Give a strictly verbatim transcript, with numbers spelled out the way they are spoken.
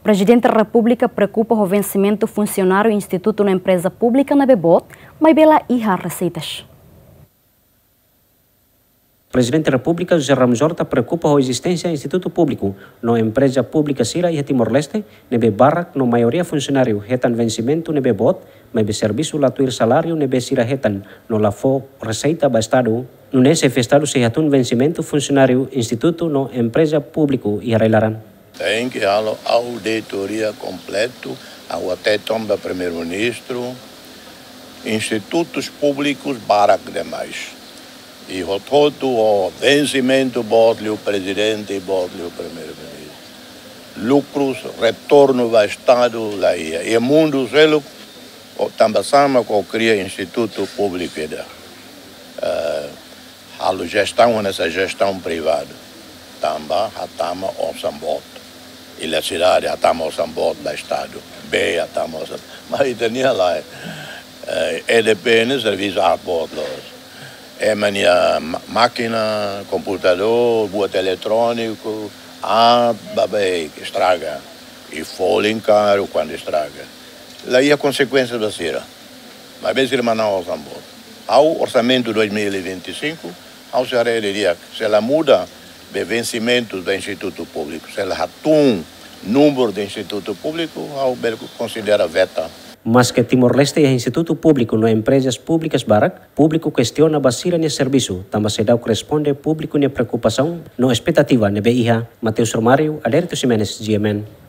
Presidente da República preocupa o vencimento funcionário do Instituto na empresa pública na Bebot, mas bela irra receitas. Presidente da República José Ramos Horta preocupa a existência do Instituto Público na empresa pública Sira e Timor-Leste, nebe barak no maioria funcionário retan vencimento nebe bot, mas be serviço latuir salário nebe Sira retan no lafo receita ba Estado, no nesse festado se hatun vencimento funcionário Instituto no empresa público e arrelaran. Tem que a auditoria completo, ao até tomba primeiro-ministro, institutos públicos barak demais. E o todo o vencimento bota o presidente e bota o primeiro-ministro. Lucros, retorno ao Estado, lá ia. E o mundo, selo, também sama com cria instituto público. Uh, a gestão nessa gestão privada. Também a tama o sambot. E a cidade a tama o sambot do Estado. B a tama o sambot. Mas tinha lá. E depende do serviço a bordo. É minha máquina, computador, bote eletrônico, ah, babei, estraga. E folha caro quando estraga. Lá é a consequência da cira. Mas bem se não ao sambor. Ao orçamento dois mil e vinte e cinco, ao se diria que se ela muda de vencimentos do Instituto Público, se ela atum número de Instituto Público, ao considera veta. Mas que Timor-Leste e Instituto Público no empresas públicas barak, público questiona basira ne serviço, também se dá corresponde público ne preocupação, no expectativa ne B I H, Mateus Romário, Alerto Ximenes, G M N.